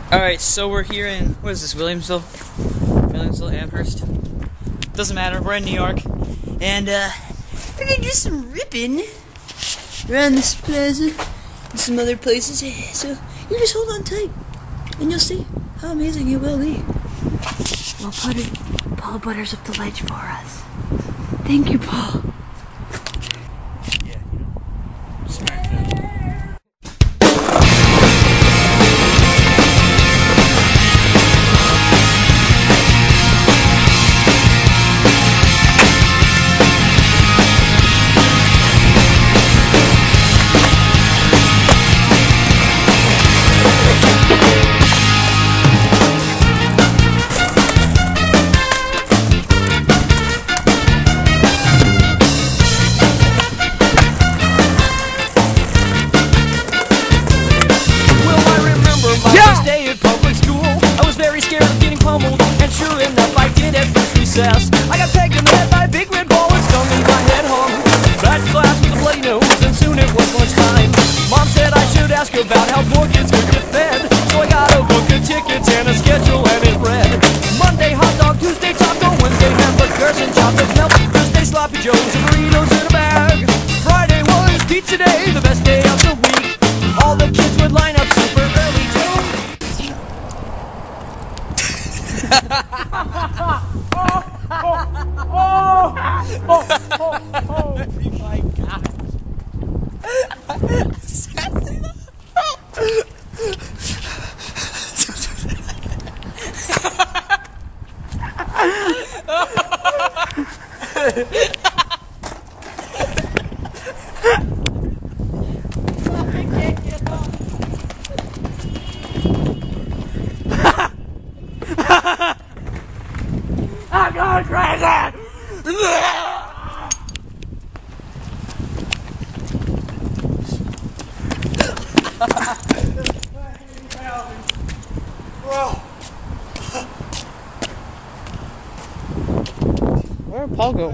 Alright, so we're here in, what is this, Williamsville, Amherst. Doesn't matter, we're in New York. And, we're gonna do some ripping around this plaza and some other places. So, you just hold on tight, and you'll see how amazing it will be. Well, Paul butters up the ledge for us. Thank you, Paul. I got pegged in the head by a big red ball and stung me, my head hung back to class with a bloody nose, and soon it was lunchtime. Mom said I should ask about how poor kids could get fed, so I got a book of tickets and a schedule, and it read Monday hot dog, Tuesday taco, Wednesday hamburgers and chocolate milk, Thursday sloppy joes and burritos in a bag. Friday was pizza day, the best day of the week. All the kids would line up super early to Oh my God. I'm going crazy! Where'd Paul go?